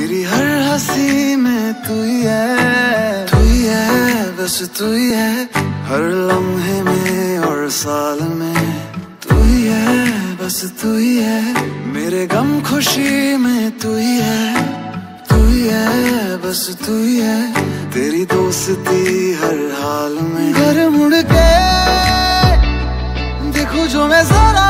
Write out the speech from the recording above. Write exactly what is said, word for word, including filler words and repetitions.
मेरी हर हंसी में तू ही है, तू ही है, बस तू ही है। हर लम्हे में और साल में तू ही है, बस तू ही है। मेरे गम खुशी में तू ही है, तू ही है, बस तू ही है। तेरी दोस्ती हर हाल में। घर मुड़ के देखूं जो मैं जरा